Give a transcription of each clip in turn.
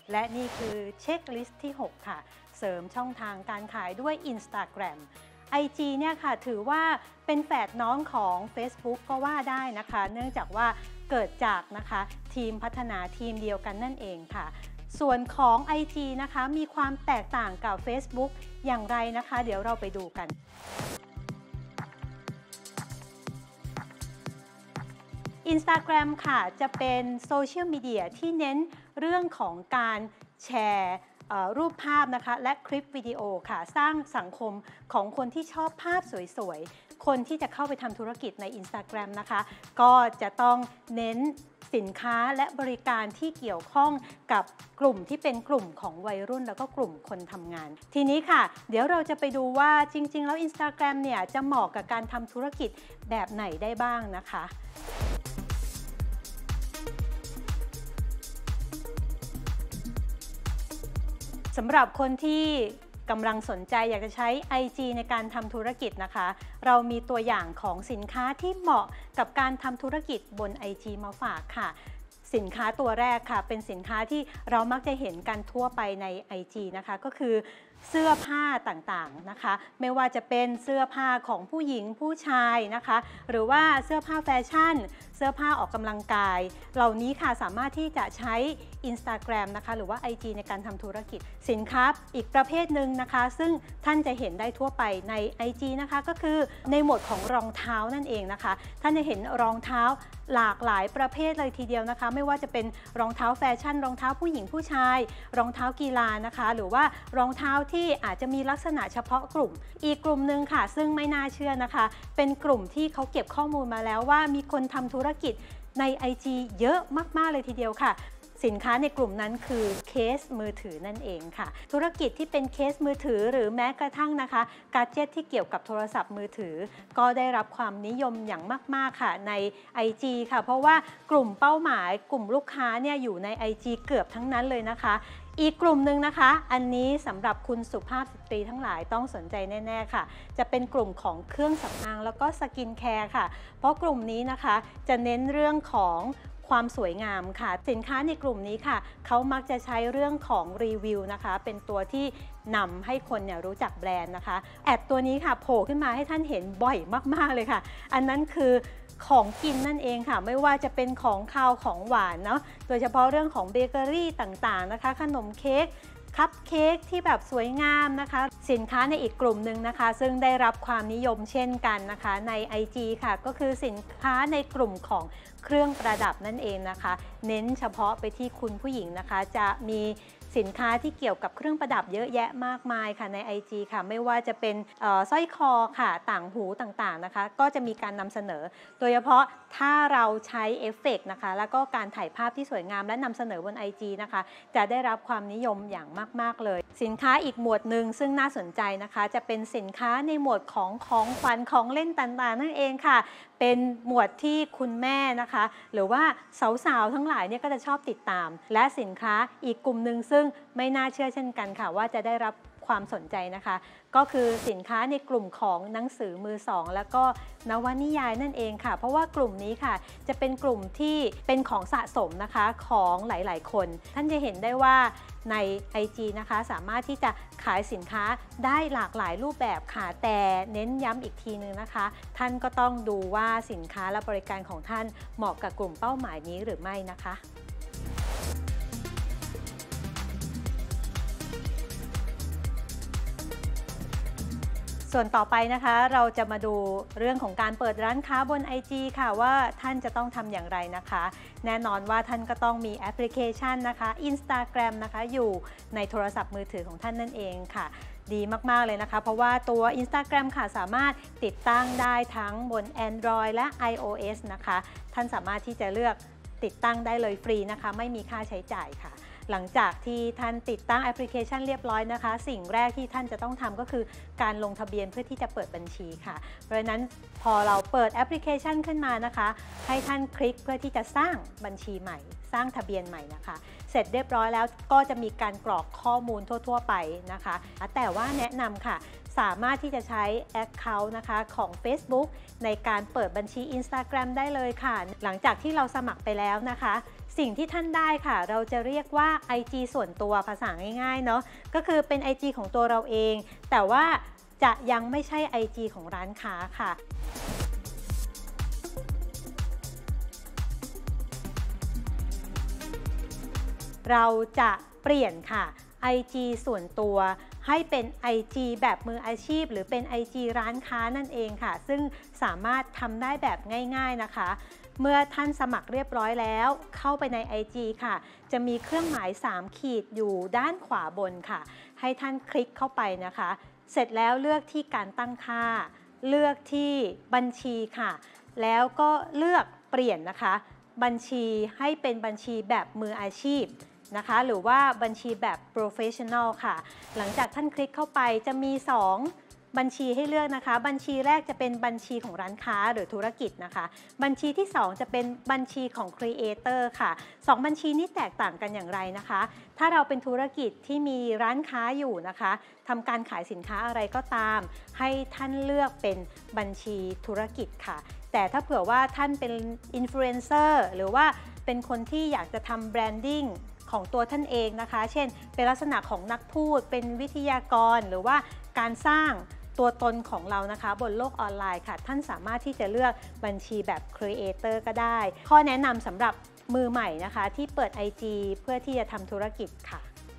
และนี่คือเช็คลิสต์ที่ 6 ค่ะเสริมช่องทางการขายด้วย Instagram IG เนี่ยค่ะถือว่าเป็นแฝดน้องของ Facebook ก็ว่าได้นะคะเนื่องจากว่าเกิดจากนะคะทีมพัฒนาทีมเดียวกันนั่นเองค่ะส่วนของ IG นะคะมีความแตกต่างกับ Facebook อย่างไรนะคะเดี๋ยวเราไปดูกัน Instagram ค่ะจะเป็นโซเชียลมีเดียที่เน้นเรื่องของการแชร์รูปภาพนะคะและคลิปวิดีโอค่ะสร้างสังคมของคนที่ชอบภาพสวยๆคนที่จะเข้าไปทำธุรกิจใน Instagram นะคะก็จะต้องเน้นสินค้าและบริการที่เกี่ยวข้องกับกลุ่มที่เป็นกลุ่มของวัยรุ่นแล้วก็กลุ่มคนทำงานทีนี้ค่ะเดี๋ยวเราจะไปดูว่าจริงๆแล้ว Instagram เนี่ยจะเหมาะกับการทำธุรกิจแบบไหนได้บ้างนะคะสำหรับคนที่กำลังสนใจอยากจะใช้ IG ในการทำธุรกิจนะคะเรามีตัวอย่างของสินค้าที่เหมาะกับการทำธุรกิจบน IG มาฝากค่ะสินค้าตัวแรกค่ะเป็นสินค้าที่เรามักจะเห็นกันทั่วไปใน IG นะคะก็คือเสื้อผ้าต่างๆนะคะไม่ว่าจะเป็นเสื้อผ้าของผู้หญิงผู้ชายนะคะหรือว่าเสื้อผ้าแฟชั่นเสื้อผ้าออกกำลังกายเหล่านี้ค่ะสามารถที่จะใช้ Instagram นะคะหรือว่า IG ในการทำธุรกิจสินค้าอีกประเภทหนึ่งนะคะซึ่งท่านจะเห็นได้ทั่วไปใน IG นะคะก็คือในหมวดของรองเท้านั่นเองนะคะท่านจะเห็นรองเท้าหลากหลายประเภทเลยทีเดียวนะคะไม่ว่าจะเป็นรองเท้าแฟชั่นรองเท้าผู้หญิงผู้ชายรองเท้ากีฬานะคะหรือว่ารองเท้าที่อาจจะมีลักษณะเฉพาะกลุ่มอีกกลุ่มหนึ่งค่ะซึ่งไม่น่าเชื่อนะคะเป็นกลุ่มที่เขาเก็บข้อมูลมาแล้วว่ามีคนทำธุรกิจใน IG เยอะมากๆเลยทีเดียวค่ะสินค้าในกลุ่มนั้นคือเคสมือถือนั่นเองค่ะธุรกิจที่เป็นเคสมือถือหรือแม้กระทั่งนะคะกาดเจ็ตที่เกี่ยวกับโทรศัพท์มือถือก็ได้รับความนิยมอย่างมากๆค่ะใน IG ค่ะเพราะว่ากลุ่มเป้าหมายกลุ่มลูกค้าเนี่ยอยู่ใน IG เกือบทั้งนั้นเลยนะคะอีกกลุ่มหนึ่งนะคะอันนี้สำหรับคุณสุภาพสตรีทั้งหลายต้องสนใจแน่ๆค่ะจะเป็นกลุ่มของเครื่องสำอางแล้วก็สกินแคร์ค่ะเพราะกลุ่มนี้นะคะจะเน้นเรื่องของความสวยงามค่ะสินค้าในกลุ่มนี้ค่ะเขามักจะใช้เรื่องของรีวิวนะคะเป็นตัวที่นำให้คนเนี่ยรู้จักแบรนด์นะคะแอดตัวนี้ค่ะโผล่ขึ้นมาให้ท่านเห็นบ่อยมากๆเลยค่ะอันนั้นคือของกินนั่นเองค่ะไม่ว่าจะเป็นของคาวของหวานเนาะโดยเฉพาะเรื่องของเบเกอรี่ต่างๆนะคะขนมเค้กคัพเค้กที่แบบสวยงามนะคะสินค้าในอีกกลุ่มหนึ่งนะคะซึ่งได้รับความนิยมเช่นกันนะคะใน IG ค่ะก็คือสินค้าในกลุ่มของเครื่องประดับนั่นเองนะคะเน้นเฉพาะไปที่คุณผู้หญิงนะคะจะมีสินค้าที่เกี่ยวกับเครื่องประดับเยอะแยะมากมายค่ะใน IG ค่ะไม่ว่าจะเป็นสร้อยคอค่ะต่างหูต่างๆนะคะก็จะมีการนำเสนอโดยเฉพาะถ้าเราใช้เอฟเฟกต์นะคะแล้วก็การถ่ายภาพที่สวยงามและนำเสนอบน IG นะคะจะได้รับความนิยมอย่างมากๆเลยสินค้าอีกหมวดหนึ่งซึ่งน่าสนใจนะคะจะเป็นสินค้าในหมวดของขวัญของเล่นต่างๆนั่นเองค่ะเป็นหมวดที่คุณแม่นะคะหรือว่าสาวๆทั้งหลายเนี่ยก็จะชอบติดตามและสินค้าอีกกลุ่มหนึ่งซึ่งไม่น่าเชื่อเช่นกันค่ะว่าจะได้รับความสนใจนะคะก็คือสินค้าในกลุ่มของหนังสือมือสองแล้วก็นวนิยายนั่นเองค่ะเพราะว่ากลุ่มนี้ค่ะจะเป็นกลุ่มที่เป็นของสะสมนะคะของหลายๆคนท่านจะเห็นได้ว่าใน IG นะคะสามารถที่จะขายสินค้าได้หลากหลายรูปแบบค่ะแต่เน้นย้ำอีกทีนึงนะคะท่านก็ต้องดูว่าสินค้าและบริการของท่านเหมาะกับกลุ่มเป้าหมายนี้หรือไม่นะคะส่วนต่อไปนะคะเราจะมาดูเรื่องของการเปิดร้านค้าบน IG ค่ะว่าท่านจะต้องทำอย่างไรนะคะแน่นอนว่าท่านก็ต้องมีแอปพลิเคชันนะคะ Instagram นะคะอยู่ในโทรศัพท์มือถือของท่านนั่นเองค่ะดีมากๆเลยนะคะเพราะว่าตัว Instagram ค่ะสามารถติดตั้งได้ทั้งบน Android และ iOS นะคะท่านสามารถที่จะเลือกติดตั้งได้เลยฟรีนะคะไม่มีค่าใช้จ่ายค่ะหลังจากที่ท่านติดตั้งแอปพลิเคชันเรียบร้อยนะคะสิ่งแรกที่ท่านจะต้องทำก็คือการลงทะเบียนเพื่อที่จะเปิดบัญชีค่ะเพราะฉะนั้นพอเราเปิดแอปพลิเคชันขึ้นมานะคะให้ท่านคลิกเพื่อที่จะสร้างบัญชีใหม่สร้างทะเบียนใหม่นะคะเสร็จเรียบร้อยแล้วก็จะมีการกรอกข้อมูลทั่วๆไปนะคะแต่ว่าแนะนำค่ะสามารถที่จะใช้ Account นะคะของ Facebook ในการเปิดบัญชี Instagram ได้เลยค่ะหลังจากที่เราสมัครไปแล้วนะคะสิ่งที่ท่านได้ค่ะเราจะเรียกว่า IG ส่วนตัวภาษาง่ายๆเนาะก็คือเป็น IG ของตัวเราเองแต่ว่าจะยังไม่ใช่ IG ของร้านค้าค่ะเราจะเปลี่ยนค่ะ IG ส่วนตัวให้เป็น IG แบบมืออาชีพหรือเป็น IG ร้านค้านั่นเองค่ะซึ่งสามารถทำได้แบบง่ายๆนะคะเมื่อท่านสมัครเรียบร้อยแล้วเข้าไปใน IG ค่ะจะมีเครื่องหมาย3ขีดอยู่ด้านขวาบนค่ะให้ท่านคลิกเข้าไปนะคะเสร็จแล้วเลือกที่การตั้งค่าเลือกที่บัญชีค่ะแล้วก็เลือกเปลี่ยนนะคะบัญชีให้เป็นบัญชีแบบมืออาชีพนะคะหรือว่าบัญชีแบบ professional ค่ะหลังจากท่านคลิกเข้าไปจะมี2บัญชีให้เลือกนะคะบัญชีแรกจะเป็นบัญชีของร้านค้าหรือธุรกิจนะคะบัญชีที่2จะเป็นบัญชีของ Creator ค่ะ2บัญชีนี้แตกต่างกันอย่างไรนะคะถ้าเราเป็นธุรกิจที่มีร้านค้าอยู่นะคะทำการขายสินค้าอะไรก็ตามให้ท่านเลือกเป็นบัญชีธุรกิจค่ะแต่ถ้าเผื่อว่าท่านเป็นอินฟลูเอนเซอร์หรือว่าเป็นคนที่อยากจะทำแบรนดิ้งของตัวท่านเองนะคะเช่นเป็นลักษณะของนักพูดเป็นวิทยากรหรือว่าการสร้างตัวตนของเรานะคะบนโลกออนไลน์ค่ะท่านสามารถที่จะเลือกบัญชีแบบ Creator ก็ได้ข้อแนะนำสำหรับมือใหม่นะคะที่เปิด IG เพื่อที่จะทำธุรกิจค่ะ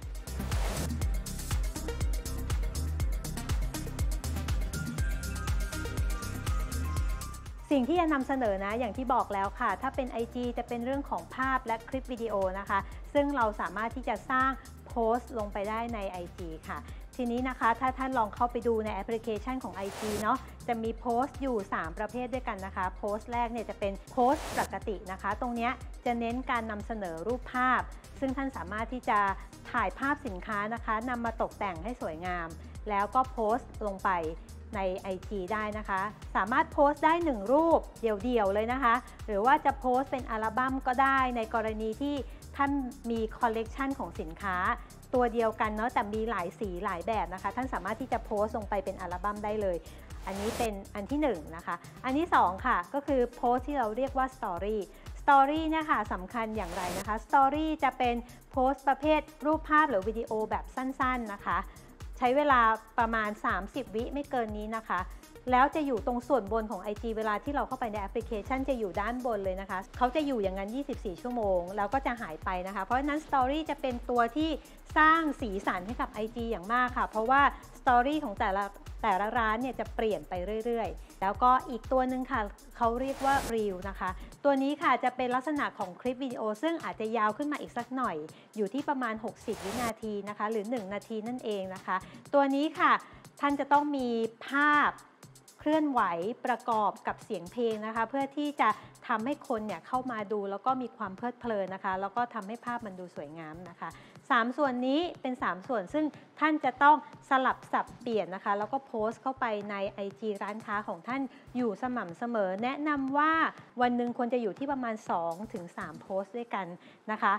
สิ่งที่จะนำเสนอนะอย่างที่บอกแล้วค่ะถ้าเป็น IG จะเป็นเรื่องของภาพและคลิปวิดีโอนะคะซึ่งเราสามารถที่จะสร้างโพสต์ลงไปได้ใน IG ค่ะทีนี้นะคะถ้าท่านลองเข้าไปดูในแอปพลิเคชันของ IG เนาะจะมีโพสต์อยู่3ประเภทด้วยกันนะคะโพสต์แรกเนี่ยจะเป็นโพสต์ปกตินะคะตรงนี้จะเน้นการนำเสนอรูปภาพซึ่งท่านสามารถที่จะถ่ายภาพสินค้านะคะนำมาตกแต่งให้สวยงามแล้วก็โพสต์ลงไปใน IG ได้นะคะสามารถโพสต์ได้1รูปเดี่ยวๆเลยนะคะหรือว่าจะโพสต์เป็นอัลบั้มก็ได้ในกรณีที่ท่านมีคอลเลกชันของสินค้าตัวเดียวกันเนาะแต่มีหลายสีหลายแบบนะคะท่านสามารถที่จะโพสต์ลงไปเป็นอัลบั้มได้เลยอันนี้เป็นอันที่1นะคะอันที่2ค่ะก็คือโพสต์ที่เราเรียกว่าสตอรี่เนี่ยค่ะสำคัญอย่างไรนะคะสตอรี่จะเป็นโพสต์ประเภทรูปภาพหรือวิดีโอแบบสั้นๆนะคะใช้เวลาประมาณ30วิไม่เกินนี้นะคะแล้วจะอยู่ตรงส่วนบนของ IG เวลาที่เราเข้าไปในแอปพลิเคชันจะอยู่ด้านบนเลยนะคะเขาจะอยู่อย่างนั้น24ชั่วโมงแล้วก็จะหายไปนะคะเพราะฉะนั้น Story จะเป็นตัวที่สร้างสีสันให้กับ IG อย่างมากค่ะเพราะว่า Story ของแต่ละร้านเนี่ยจะเปลี่ยนไปเรื่อยๆแล้วก็อีกตัวหนึ่งค่ะเขาเรียกว่า Reel นะคะตัวนี้ค่ะจะเป็นลักษณะของคลิปวิดีโอซึ่งอาจจะยาวขึ้นมาอีกสักหน่อยอยู่ที่ประมาณ60วินาทีนะคะหรือ1นาทีนั่นเองนะคะตัวนี้ค่ะท่านจะต้องมีภาพเคลื่อนไหวประกอบกับเสียงเพลงนะคะเพื่อที่จะทำให้คนเนี่ยเข้ามาดูแล้วก็มีความเพลิดเพลินนะคะแล้วก็ทำให้ภาพมันดูสวยงามนะคะ3ส่วนนี้เป็น3ส่วนซึ่งท่านจะต้องสลับสับเปลี่ยนนะคะแล้วก็โพสต์เข้าไปใน IG ร้านค้าของท่านอยู่สม่ำเสมอแนะนำว่าวันหนึ่งควรจะอยู่ที่ประมาณ 2-3 โพสต์ด้วยกันนะคะ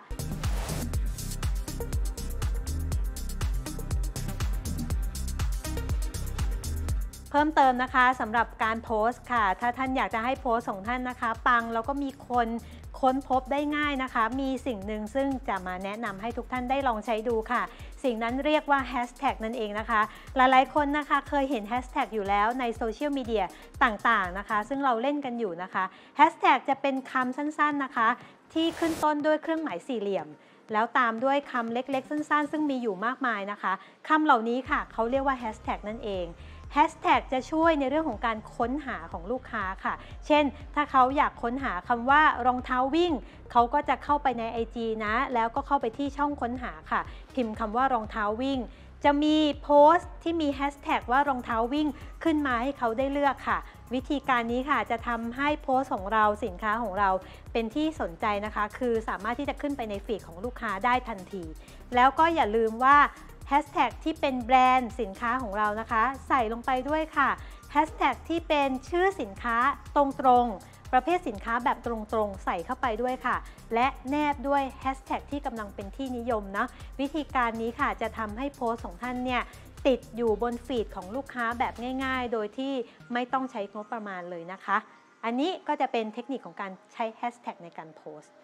เพิ่มเติมนะคะสำหรับการโพสต์ค่ะถ้าท่านอยากจะให้โพสต์ของท่านนะคะปังแล้วก็มีคนค้นพบได้ง่ายนะคะมีสิ่งหนึ่งซึ่งจะมาแนะนำให้ทุกท่านได้ลองใช้ดูค่ะสิ่งนั้นเรียกว่าแฮชแท็กนั่นเองนะคะหลายๆคนนะคะเคยเห็นแฮชแท็กอยู่แล้วในโซเชียลมีเดียต่างๆนะคะซึ่งเราเล่นกันอยู่นะคะแฮชแท็กจะเป็นคำสั้นๆนะคะที่ขึ้นต้นด้วยเครื่องหมายสี่เหลี่ยมแล้วตามด้วยคำเล็กๆสั้นๆซึ่งมีอยู่มากมายนะคะคำเหล่านี้ค่ะเขาเรียกว่าแฮชแท็กนั่นเองแฮชแท็กจะช่วยในเรื่องของการค้นหาของลูกค้าค่ะเช่นถ้าเขาอยากค้นหาคำว่ารองเท้าวิ่งเขาก็จะเข้าไปใน IG นะแล้วก็เข้าไปที่ช่องค้นหาค่ะพิมพ์คำว่ารองเท้าวิ่งจะมีโพสต์ที่มีแฮชแท็กว่ารองเท้าวิ่งขึ้นมาให้เขาได้เลือกค่ะวิธีการนี้ค่ะจะทำให้โพสต์ของเราสินค้าของเราเป็นที่สนใจนะคะคือสามารถที่จะขึ้นไปในฟีดของลูกค้าได้ทันทีแล้วก็อย่าลืมว่าแฮชแท็กที่เป็นแบรนด์สินค้าของเรานะคะใส่ลงไปด้วยค่ะแฮชแท็กที่เป็นชื่อสินค้าตรงๆประเภทสินค้าแบบตรงๆใส่เข้าไปด้วยค่ะและแนบด้วยแฮชแท็กที่กำลังเป็นที่นิยมนะวิธีการนี้ค่ะจะทำให้โพสต์ของท่านเนี่ยติดอยู่บนฟีดของลูกค้าแบบง่ายๆโดยที่ไม่ต้องใช้งบประมาณเลยนะคะอันนี้ก็จะเป็นเทคนิคของการใช้แฮชแท็กในการโพสต์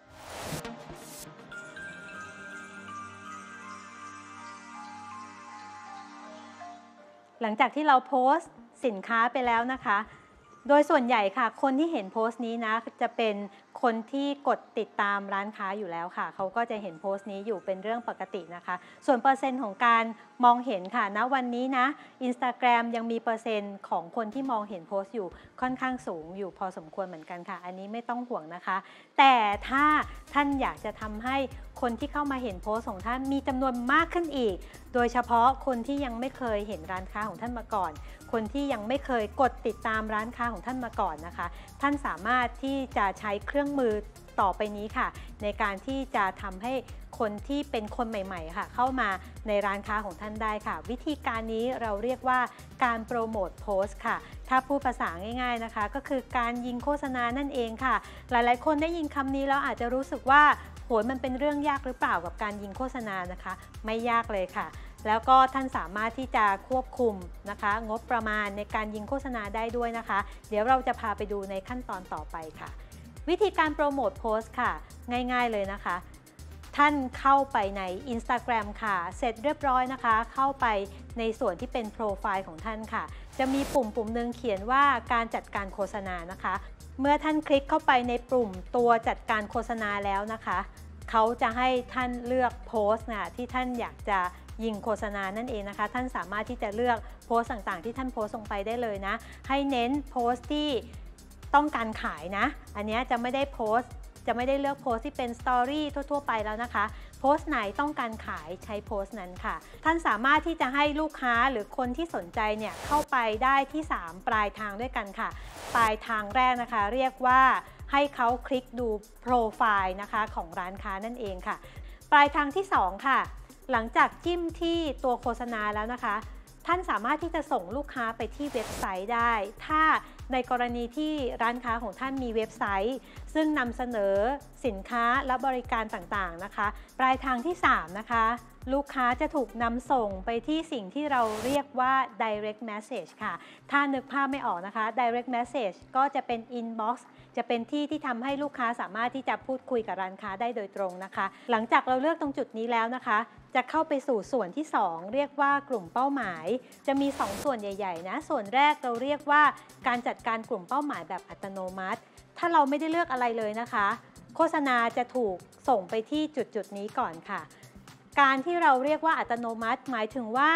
หลังจากที่เราโพสต์สินค้าไปแล้วนะคะโดยส่วนใหญ่ค่ะคนที่เห็นโพสต์นี้นะจะเป็นคนที่กดติดตามร้านค้าอยู่แล้วค่ะเขาก็จะเห็นโพสต์นี้อยู่เป็นเรื่องปกตินะคะส่วนเปอร์เซ็นต์ของการมองเห็นค่ะณวันนี้นะ Instagram ยังมีเปอร์เซ็นต์ของคนที่มองเห็นโพสต์อยู่ค่อนข้างสูงอยู่พอสมควรเหมือนกันค่ะอันนี้ไม่ต้องห่วงนะคะแต่ถ้าท่านอยากจะทำให้คนที่เข้ามาเห็นโพสต์ของท่านมีจำนวนมากขึ้นอีกโดยเฉพาะคนที่ยังไม่เคยเห็นร้านค้าของท่านมาก่อนคนที่ยังไม่เคยกดติดตามร้านค้าของท่านมาก่อนนะคะท่านสามารถที่จะใช้เครื่องมือต่อไปนี้ค่ะในการที่จะทำให้คนที่เป็นคนใหม่ๆค่ะเข้ามาในร้านค้าของท่านได้ค่ะวิธีการนี้เราเรียกว่าการโปรโมทโพสต์ค่ะถ้าพูดภาษาง่ายๆนะคะก็คือการยิงโฆษณานั่นเองค่ะหลายๆคนได้ยินคำนี้แล้วอาจจะรู้สึกว่าโหยมันเป็นเรื่องยากหรือเปล่ากับการยิงโฆษณานะคะไม่ยากเลยค่ะแล้วก็ท่านสามารถที่จะควบคุมนะคะงบประมาณในการยิงโฆษณาได้ด้วยนะคะเดี๋ยวเราจะพาไปดูในขั้นตอนต่อไปค่ะวิธีการโปรโมทโพสต์ค่ะง่ายๆเลยนะคะท่านเข้าไปใน Instagram ค่ะเสร็จเรียบร้อยนะคะเข้าไปในส่วนที่เป็นโปรไฟล์ของท่านค่ะจะมีปุ่มหนึ่งเขียนว่าการจัดการโฆษณานะคะเมื่อท่านคลิกเข้าไปในปุ่มตัวจัดการโฆษณาแล้วนะคะเขาจะให้ท่านเลือกโพสต์ที่ท่านอยากจะยิงโฆษณานั่นเองนะคะท่านสามารถที่จะเลือกโพสต์ต่างๆที่ท่านโพสต์ลงไปได้เลยนะให้เน้นโพสต์ที่ต้องการขายนะอันนี้จะไม่ได้เลือกโพสต์ที่เป็นสตอรี่ทั่วๆไปแล้วนะคะโพสต์ไหนต้องการขายใช้โพสต์นั้นค่ะท่านสามารถที่จะให้ลูกค้าหรือคนที่สนใจเนี่ยเข้าไปได้ที่3ปลายทางด้วยกันค่ะปลายทางแรกนะคะเรียกว่าให้เขาคลิกดูโปรไฟล์นะคะของร้านค้านั่นเองค่ะปลายทางที่2ค่ะหลังจากจิ้มที่ตัวโฆษณาแล้วนะคะท่านสามารถที่จะส่งลูกค้าไปที่เว็บไซต์ได้ถ้าในกรณีที่ร้านค้าของท่านมีเว็บไซต์ซึ่งนำเสนอสินค้าและบริการต่างๆนะคะปลายทางที่3นะคะลูกค้าจะถูกนำส่งไปที่สิ่งที่เราเรียกว่า direct message ค่ะถ้านึกภาพไม่ออกนะคะ direct message ก็จะเป็น inbox จะเป็นที่ที่ทำให้ลูกค้าสามารถที่จะพูดคุยกับร้านค้าได้โดยตรงนะคะหลังจากเราเลือกตรงจุดนี้แล้วนะคะจะเข้าไปสู่ส่วนที่2เรียกว่ากลุ่มเป้าหมายจะมี2ส่วนใหญ่ๆนะส่วนแรกเราเรียกว่าการจัดการกลุ่มเป้าหมายแบบอัตโนมัติถ้าเราไม่ได้เลือกอะไรเลยนะคะโฆษณาจะถูกส่งไปที่จุดนี้ก่อนค่ะการที่เราเรียกว่าอัตโนมัติหมายถึงว่า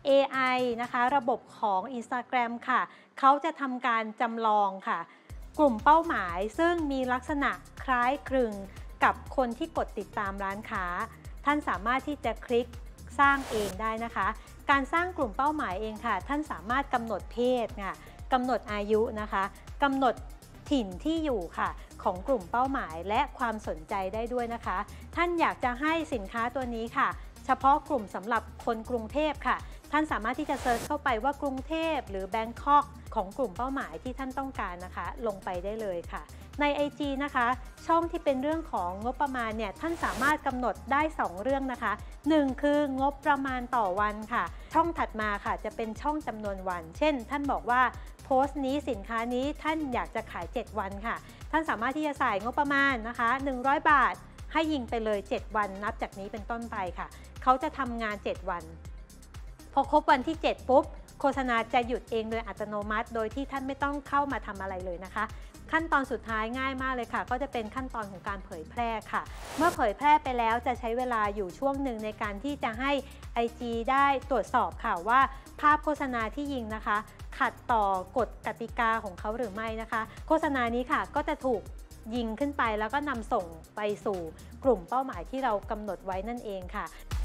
AI นะคะระบบของ Instagram ค่ะเขาจะทำการจำลองค่ะกลุ่มเป้าหมายซึ่งมีลักษณะคล้ายคลึงกับคนที่กดติดตามร้านค้าท่านสามารถที่จะคลิกสร้างเองได้นะคะการสร้างกลุ่มเป้าหมายเองค่ะท่านสามารถกำหนดเพศค่ะกำหนดอายุนะคะกำหนดถิ่นที่อยู่ค่ะของกลุ่มเป้าหมายและความสนใจได้ด้วยนะคะท่านอยากจะให้สินค้าตัวนี้ค่ะเฉพาะกลุ่มสำหรับคนกรุงเทพค่ะท่านสามารถที่จะเซิร์ชเข้าไปว่ากรุงเทพหรือแบงคอกของกลุ่มเป้าหมายที่ท่านต้องการนะคะลงไปได้เลยค่ะใน IG นะคะช่องที่เป็นเรื่องของงบประมาณเนี่ยท่านสามารถกำหนดได้2เรื่องนะคะ1คืองบประมาณต่อวันค่ะช่องถัดมาค่ะจะเป็นช่องจำนวนวันเช่นท่านบอกว่าโพสต์นี้สินค้านี้ท่านอยากจะขาย7วันค่ะท่านสามารถที่จะใส่งบประมาณนะคะ100 บาทให้ยิงไปเลย7วันนับจากนี้เป็นต้นไปค่ะเขาจะทำงาน7วันพอครบวันที่7ปุ๊บโฆษณาจะหยุดเองโดยอัตโนมัติโดยที่ท่านไม่ต้องเข้ามาทำอะไรเลยนะคะขั้นตอนสุดท้ายง่ายมากเลยค่ะก็จะเป็นขั้นตอนของการเผยแพร่ค่ะเมื่อเผยแพร่ไปแล้วจะใช้เวลาอยู่ช่วงหนึ่งในการที่จะให้ IG ได้ตรวจสอบค่ะว่าภาพโฆษณาที่ยิงนะคะขัดต่อกฎกติกาของเขาหรือไม่นะคะโฆษณานี้ค่ะก็จะถูกยิงขึ้นไปแล้วก็นำส่งไปสู่กลุ่มเป้าหมายที่เรากำหนดไว้นั่นเองค่ะ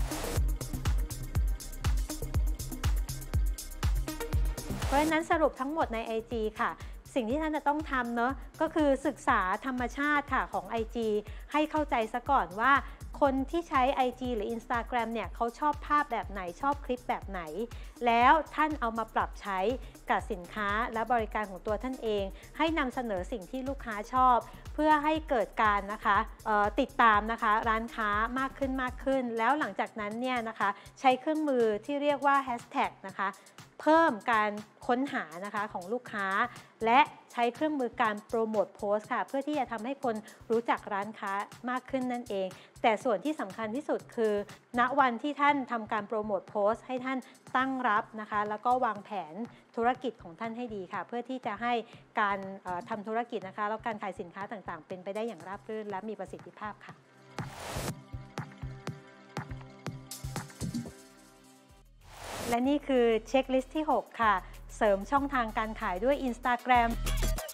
เพราะฉะนั้นสรุปทั้งหมดใน IG ค่ะสิ่งที่ท่านจะต้องทำเนาะก็คือศึกษาธรรมชาติค่ะของ IG ให้เข้าใจซะก่อนว่าคนที่ใช้ IG หรือ Instagram เนี่ยเขาชอบภาพแบบไหนชอบคลิปแบบไหนแล้วท่านเอามาปรับใช้กับสินค้าและบริการของตัวท่านเองให้นำเสนอสิ่งที่ลูกค้าชอบเพื่อให้เกิดการนะคะติดตามนะคะร้านค้ามากขึ้นแล้วหลังจากนั้นเนี่ยนะคะใช้เครื่องมือที่เรียกว่าแฮชแท็กนะคะเพิ่มการค้นหานะคะของลูกค้าและใช้เครื่องมือการโปรโมทโพสต์ค่ะเพื่อที่จะทำให้คนรู้จักร้านค้ามากขึ้นนั่นเองแต่ส่วนที่สำคัญที่สุดคือณวันที่ท่านทำการโปรโมทโพสต์ให้ท่านตั้งรับนะคะแล้วก็วางแผนธุรกิจของท่านให้ดีค่ะเพื่อที่จะให้การทำธุรกิจนะคะแล้วการขายสินค้าต่างๆเป็นไปได้อย่างราบรื่นและมีประสิทธิภาพค่ะและนี่คือเช็คลิสต์ที่ 6 ค่ะเสริมช่องทางการขายด้วย Instagram